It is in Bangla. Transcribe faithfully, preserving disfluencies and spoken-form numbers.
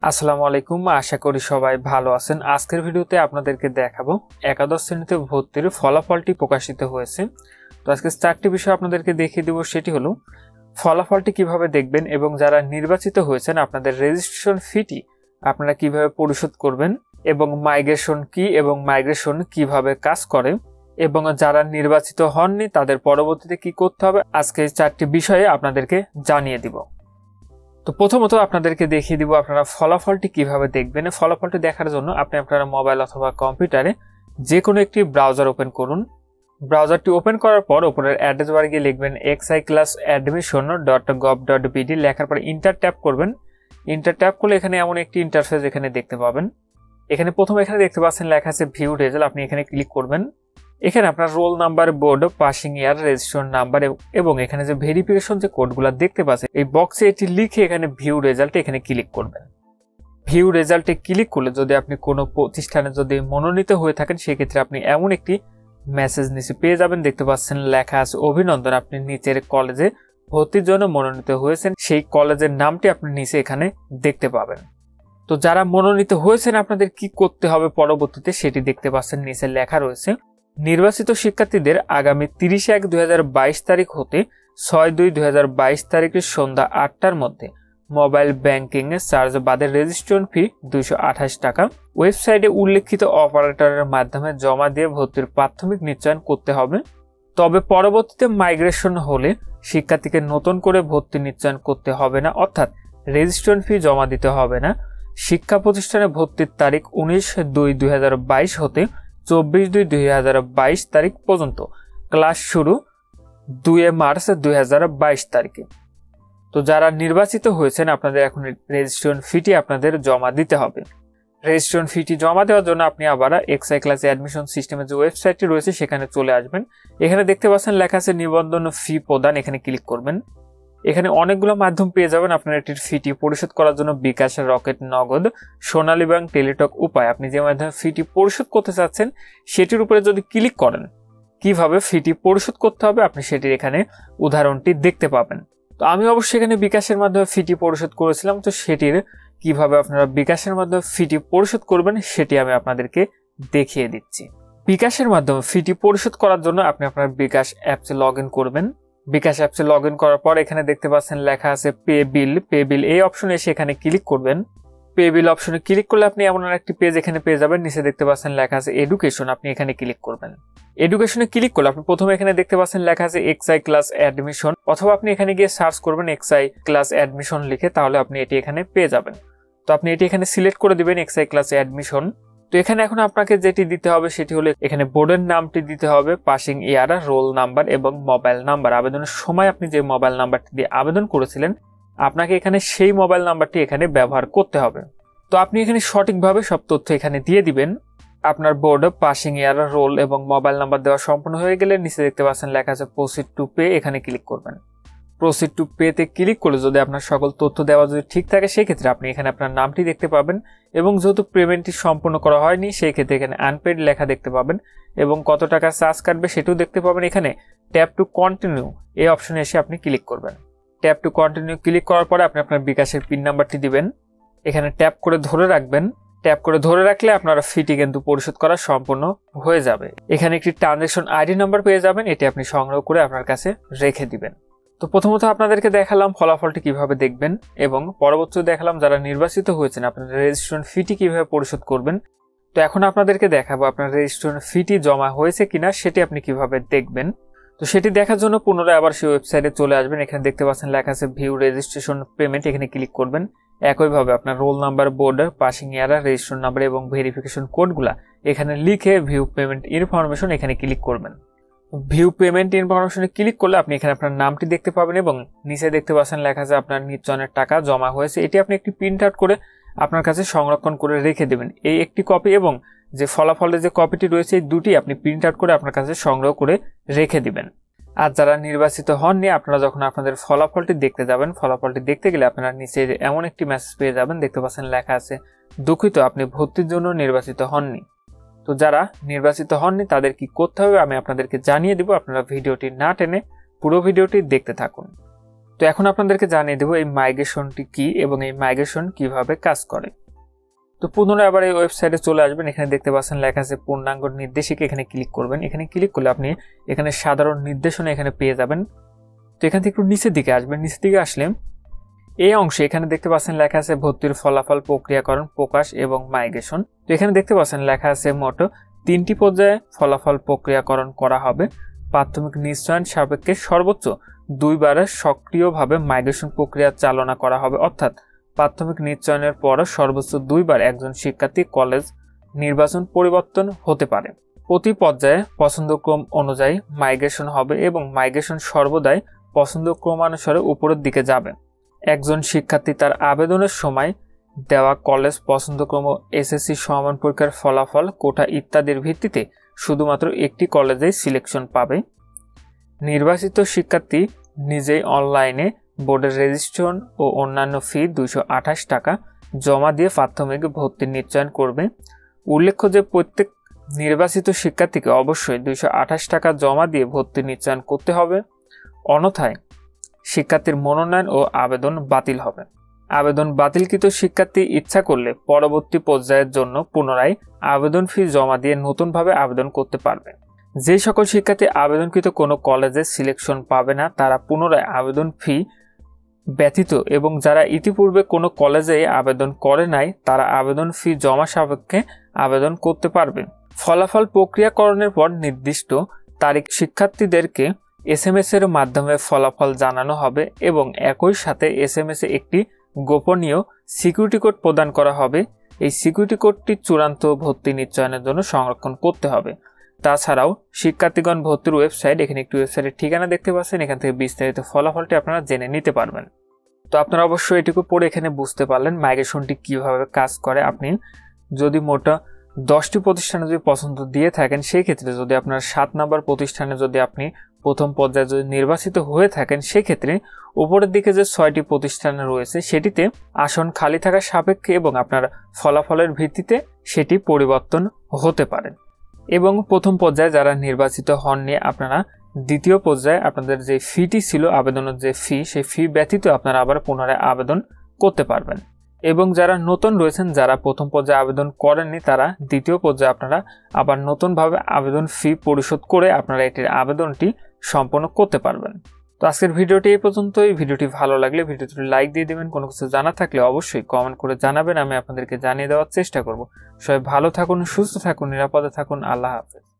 আসসালামু আলাইকুম, আশা করি সবাই ভালো আছেন। আজকের ভিডিওতে আপনাদেরকে দেখাবো একাদশ শ্রেণীতে ভর্তির ফলাফলটি প্রকাশিত হয়েছে। তো আজকে চারটি বিষয় আপনাদেরকে দেখিয়ে দেব, সেটি হলো ফলাফলটি কিভাবে দেখবেন এবং যারা নির্বাচিত হয়েছেন আপনাদের রেজিস্ট্রেশন ফিটি আপনারা কিভাবে পরিশোধ করবেন এবং মাইগ্রেশন কি এবং মাইগ্রেশন কিভাবে কাজ করে এবং যারা নির্বাচিত হননি তাদের পরবর্তীতে কি করতে হবে, আজকে এই চারটি বিষয়ে আপনাদেরকে জানিয়ে দিব। তো প্রথমত আপনাদেরকে দেখিয়ে দিব আপনারা ফলাফলটি কিভাবে দেখবেন। ফলাফলটি দেখার জন্য আপনি আপনার মোবাইল অথবা কম্পিউটারে যে কোনো একটি ব্রাউজার ওপেন করুন। ব্রাউজারটি ওপেন করার পর উপরের অ্যাড্রেস বারে গিয়ে লিখবেন XI class admission dot gov dot BD. লেখার পর ইন্টার ট্যাপ করবেন। ইন্টার ট্যাপ করলে এখানে এমন একটি ইন্টারফেস এখানে দেখতে পাবেন। এখানে প্রথমে এখানে দেখতে পাচ্ছেন লেখা আছে ভিউ রেজাল্ট, আপনি এখানে ক্লিক করবেন। এখানে আপনার roll number, board, passing year, registration number এবং এখানে যে ভেরিফিকেশন যে কোডগুলো দেখতে পাচ্ছেন এই বক্সে এটি লিখে এখানে ভিউ রেজাল্টে এখানে ক্লিক করবেন। ভিউ রেজাল্টে ক্লিক করলে যদি আপনি কোনো প্রতিষ্ঠানে যদি মনোনীত হয়ে থাকেন সেক্ষেত্রে আপনি এমন একটি মেসেজ নিচে পেয়ে যাবেন। দেখতে পাচ্ছেন লেখা আছে অভিনন্দন, আপনি নিচের কলেজে ভর্তির জন্য মনোনীত হয়েছেন, সেই কলেজের নামটি আপনি নিচে এখানে দেখতে পাবেন। তো যারা মনোনীত হয়েছেন আপনাদের কি করতে হবে পরবর্তীতে সেটি দেখতে পাচ্ছেন নিচে লেখা রয়েছে। নির্বাচিত শিক্ষার্থীদের আগামী তিরিশ এক দুই হাজার বাইশ তারিখ হতে ছয় দুই দুই হাজার বাইশ তারিখের সন্ধ্যা আটটার মধ্যে মোবাইল ব্যাংকিং এর চার্জ বাদে রেজিস্ট্রেশন ফি দুইশো আঠাশ টাকা ওয়েবসাইটে উল্লেখিত অপারেটরের মাধ্যমে জমা দিয়ে ভর্তির প্রাথমিক নিশ্চয়ন করতে হবে। তবে পরবর্তীতে মাইগ্রেশন হলে শিক্ষার্থীকে নতুন করে ভর্তি নিশ্চয়ন করতে হবে না, অর্থাৎ রেজিস্ট্রেশন ফি জমা দিতে হবে না। শিক্ষা প্রতিষ্ঠানে ভর্তির তারিখ উনিশ দুই দুই হাজার বাইশ হতে চব্বিশ দুই দুই হাজার বাইশ তারিখ পর্যন্ত, ক্লাস শুরু দুই মার্চ দুই হাজার বাইশ তারিখে। তো যারা নির্বাচিত হয়েছেন আপনাদের এখন রেজিস্ট্রেশন ফিটি আপনাদের জমা দিতে হবে। রেজিস্ট্রেশন ফিটি জমা দেওয়ার জন্য আপনি আবার এক্সআই ক্লাস অ্যাডমিশন সিস্টেমের যে ওয়েবসাইটটি রয়েছে সেখানে চলে আসবেন। এখানে দেখতে পাচ্ছেন লেখা আছে নিবন্ধন ফি প্রদান, এখানে ক্লিক করবেন। এখানে অনেকগুলো মাধ্যম পেয়ে যাবেন আপনার এটির ফিটি পরিশোধ করার জন্য। বিকাশ, রকেট, নগদ, সোনালী ব্যাংক, টেলিটক উপায় আপনি যে মাধ্যমে ফিটি পরিশোধ করতে চাচ্ছেন সেটির উপরে যদি ক্লিক করেন কিভাবে ফিটি পরিশোধ করতে হবে আপনি সেটির এখানে উদাহরণটি দেখতে পাবেন। তো আমি অবশ্যই এখানে বিকাশের মাধ্যমে ফিটি পরিশোধ করেছিলাম, তো সেটির কিভাবে আপনারা বিকাশের মাধ্যমে ফিটি পরিশোধ করবেন সেটি আমি আপনাদেরকে দেখিয়ে দিচ্ছি। বিকাশের মাধ্যমে ফিটি পরিশোধ করার জন্য আপনি আপনার বিকাশ অ্যাপসে লগ ইন করবেন। বিকাশ অ্যাপসে লগ ইন করার পর এখানে দেখতে পাচ্ছেন লেখা আছে পে বিল। পে বিল এই অপশনে এসে এখানে ক্লিক করবেন। পে বিল অপশনে ক্লিক করলে আপনি এমন একটি পেজ এখানে পেয়ে যাবেন। নিচে দেখতে পাচ্ছেন লেখা আছে এডুকেশন, আপনি এখানে ক্লিক করবেন। এডুকেশনে ক্লিক করলে আপনি প্রথমে এখানে দেখতে পাচ্ছেন লেখা আছে এক্সআই ক্লাস অ্যাডমিশন, অথবা আপনি এখানে গিয়ে সার্চ করবেন এক্সআই ক্লাস অ্যাডমিশন লিখে, তাহলে আপনি এটি এখানে পেয়ে যাবেন। তো আপনি এটি এখানে সিলেক্ট করে দিবেন এক্সআই ক্লাস অ্যাডমিশন। তো এখানে এখন আপনাকে যেটি দিতে হবে সেটি হলো এখানে বোর্ডের নামটি দিতে হবে, পাসিং ইয়ার, রোল নাম্বার এবং মোবাইল নাম্বার। আবেদনের সময় আপনি যে মোবাইল নাম্বারটি দিয়ে আবেদন করেছিলেন আপনাকে এখানে সেই মোবাইল নাম্বারটি এখানে ব্যবহার করতে হবে। তো আপনি এখানে সঠিকভাবে সব তথ্য এখানে দিয়ে দিবেন। আপনার বোর্ড, পাসিং ইয়ার, রোল এবং মোবাইল নাম্বার দেওয়া সম্পূর্ণ হয়ে গেলে নিচে দেখতে পাচ্ছেন লেখা আছে প্রসিড টু পে, এখানে ক্লিক করবেন। প্রসিড টু পেতে ক্লিক করলে যদি আপনার সকল তথ্য দেওয়া যদি ঠিক থাকে সেক্ষেত্রে আপনি এখানে আপনার নামটি দেখতে পাবেন এবং যেহেতু পেমেন্টটি সম্পূর্ণ করা হয়নি সেই ক্ষেত্রে এখানে আনপেড লেখা দেখতে পাবেন এবং কত টাকা চার্জ কাটবে সেটাও দেখতে পাবেন। এখানে ট্যাপ টু কন্টিনিউ এই অপশনে এসে আপনি ক্লিক করবেন। ট্যাপ টু কন্টিনিউ ক্লিক করার পরে আপনি আপনার বিকাশের পিন নাম্বারটি দিবেন, এখানে ট্যাপ করে ধরে রাখবেন। ট্যাপ করে ধরে রাখলে আপনারা ফিটি কিন্তু পরিশোধ করা সম্পূর্ণ হয়ে যাবে। এখানে একটি ট্রানজ্যাকশন আইডি নাম্বার পেয়ে যাবেন, এটি আপনি সংগ্রহ করে আপনার কাছে রেখে দিবেন। তো প্রথমত আপনাদেরকে দেখালাম ফলাফলটি কিভাবে দেখবেন এবং পরবর্তীতে দেখালাম যারা নির্বাচিত হয়েছেন আপনাদের রেজিস্ট্রেশন ফিটি কিভাবে পরিশোধ করবেন। তো এখন আপনাদেরকে দেখাবো আপনার রেজিস্ট্রেশন ফিটি জমা হয়েছে কিনা সেটি আপনি কিভাবে দেখবেন। তো সেটি দেখার জন্য পুনরায় আবার সেই ওয়েবসাইটে চলে আসবেন। এখানে দেখতে পাচ্ছেন লেখা আছে ভিউ রেজিস্ট্রেশন পেমেন্ট, এখানে ক্লিক করবেন। একইভাবে আপনার roll number, board, passing year, registration number এবং ভেরিফিকেশন কোডগুলা এখানে লিখে ভিউ পেমেন্ট ইনফরমেশন এখানে ক্লিক করবেন। ভিউ পেমেন্ট ইনফরমেশনে ক্লিক করলে আপনি এখানে আপনার নামটি দেখতে পাবেন এবং নিচে দেখতে পাচ্ছেন লেখা আছে আপনার নিশ্চয়নের টাকা জমা হয়েছে। এটি আপনি একটি প্রিন্ট আউট করে আপনার কাছে সংরক্ষণ করে রেখে দেবেন। এই একটি কপি এবং যে ফলাফলের যে কপিটি রয়েছে এই দুটি আপনি প্রিন্ট আউট করে আপনার কাছে সংগ্রহ করে রেখে দিবেন। আর যারা নির্বাচিত হননি আপনারা যখন আপনাদের ফলাফলটি দেখতে যাবেন, ফলাফলটি দেখতে গেলে আপনারা নিচে এমন একটি মেসেজ পেয়ে যাবেন। দেখতে পাচ্ছেন লেখা আছে দুঃখিত আপনি ভর্তির জন্য নির্বাচিত হননি। তো যারা নির্বাচিত হননি তাদের কি করতে হবে আমি আপনাদেরকে জানিয়ে দিব। আপনারা ভিডিওটি না টেনে পুরো ভিডিওটি দেখতে থাকুন। তো এখন আপনাদেরকে জানিয়ে দেবো এই মাইগ্রেশনটি কি এবং এই মাইগ্রেশন কিভাবে কাজ করে। তো পুনরায় আবার এই ওয়েবসাইটে চলে আসবেন। এখানে দেখতে পাচ্ছেন লেখা আছে পূর্ণাঙ্গ নির্দেশিকা, এখানে ক্লিক করবেন। এখানে ক্লিক করলে আপনি এখানে সাধারণ নির্দেশনা এখানে পেয়ে যাবেন। তো এখান থেকে একটু নিচের দিকে আসবেন। নিচের দিকে আসলে এই অংশে এখানে দেখতে পাচ্ছেন লেখা আছে ভর্তির ফলাফল প্রক্রিয়াকরণ, প্রকাশ এবং মাইগ্রেশন। তো এখানে দেখতে পাচ্ছেন লেখা আছে মোট তিনটি পর্যায়ে ফলাফল প্রক্রিয়াকরণ করা হবে। প্রাথমিক নিশ্চয়ন সাপেক্ষে সর্বোচ্চ দুইবার সক্রিয়ভাবে মাইগ্রেশন প্রক্রিয়া চালনা করা হবে, অর্থাৎ প্রাথমিক নিশ্চয়নের পর সর্বোচ্চ দুইবার একজন শিক্ষার্থী কলেজ নির্বাচন পরিবর্তন হতে পারে। প্রতি পর্যায়ে পছন্দক্রম অনুযায়ী মাইগ্রেশন হবে এবং মাইগ্রেশন সর্বদাই পছন্দক্রমানুসারে উপরের দিকে যাবে। একজন শিক্ষার্থী তার আবেদনের সময় দেওয়া কলেজ পছন্দক্রম, এসএসসি সমান পরীক্ষার ফলাফল, কোটা ইত্যাদির ভিত্তিতে শুধুমাত্র একটি কলেজেই সিলেকশন পাবে। নির্বাচিত শিক্ষার্থী নিজেই অনলাইনে বোর্ডের রেজিস্ট্রেশন ও অন্যান্য ফি দুইশো আঠাশ টাকা জমা দিয়ে প্রাথমিক ভর্তি নিশ্চয়ন করবে। উল্লেখ্য যে প্রত্যেক নির্বাচিত শিক্ষার্থীকে অবশ্যই দুইশো আঠাশ টাকা জমা দিয়ে ভর্তি নিশ্চয়ন করতে হবে, অন্যথায় শিক্ষার্থীর মনোনয়ন ও আবেদন বাতিল হবে। আবেদন বাতিলকৃত শিক্ষার্থী ইচ্ছা করলে পরবর্তী পর্যায়ের জন্য পুনরায় আবেদন ফি জমা দিয়ে নতুনভাবে আবেদন করতে পারবে। যে সকল শিক্ষার্থী আবেদনকৃত কোনো কলেজে সিলেকশন পাবে না তারা পুনরায় আবেদন ফি ব্যতীত এবং যারা ইতিপূর্বে কোনো কলেজে আবেদন করে নাই তারা আবেদন ফি জমা সাপেক্ষে আবেদন করতে পারবে। ফলাফল প্রক্রিয়াকরণের পর নির্দিষ্ট তারিখ শিক্ষার্থীদেরকে এস এম এস এর মাধ্যমে ফলাফল জানানো হবে এবং একই সাথে এস এম এস এ একটি গোপনীয় সিকিউরিটি কোড প্রদান করা হবে। এই সিকিউরিটি কোডটি চূড়ান্ত ভর্তি নিশ্চয়নের জন্য সংরক্ষণ করতে হবে। তাছাড়াও শিক্ষার্থীগণ ভর্তির ওয়েবসাইট, এখানে একটি ওয়েবসাইটের ঠিকানা দেখতে পাচ্ছেন, এখান থেকে বিস্তারিত ফলাফলটি আপনারা জেনে নিতে পারবেন। তো আপনারা অবশ্যই এটুকু পড়ে এখানে বুঝতে পারলেন মাইগ্রেশনটি কিভাবে কাজ করে। আপনি যদি মোটা দশটি প্রতিষ্ঠানে যদি পছন্দ দিয়ে থাকেন, সেই ক্ষেত্রে যদি আপনার সাত নাম্বার প্রতিষ্ঠানে যদি আপনি প্রথম পর্যায়ে যদি নির্বাচিত হয়ে থাকেন, সেক্ষেত্রে উপরের দিকে যে ছয়টি প্রতিষ্ঠান রয়েছে সেটিতে আসন খালি থাকার সাপেক্ষে এবং আপনার ফলাফলের ভিত্তিতে সেটি পরিবর্তন হতে পারে। এবং প্রথম পর্যায়ে যারা নির্বাচিত হননি, আপনারা দ্বিতীয় পর্যায়ে আপনাদের যে ফিটি ছিল আবেদনের যে ফি, সেই ফি ব্যতীত আপনারা আবার পুনরায় আবেদন করতে পারবেন। এবং যারা নতুন রয়েছেন, যারা প্রথম পর্যায়ে আবেদন করেননি, তারা দ্বিতীয় পর্যায়ে আপনারা আবার নতুনভাবে আবেদন ফি পরিশোধ করে আপনারা এটির আবেদনটি সম্পন্ন করতে পারবেন। তো আজকের ভিডিওটি এই পর্যন্তই। ভিডিওটি ভালো লাগলে ভিডিওটি লাইক দিয়ে দেবেন। কোনো কিছু জানা থাকলে অবশ্যই কমেন্ট করে জানাবেন, আমি আপনাদেরকে জানিয়ে দেওয়ার চেষ্টা করব। সবাই ভালো থাকুন, সুস্থ থাকুন, নিরাপদে থাকুন। আল্লাহ হাফেজ।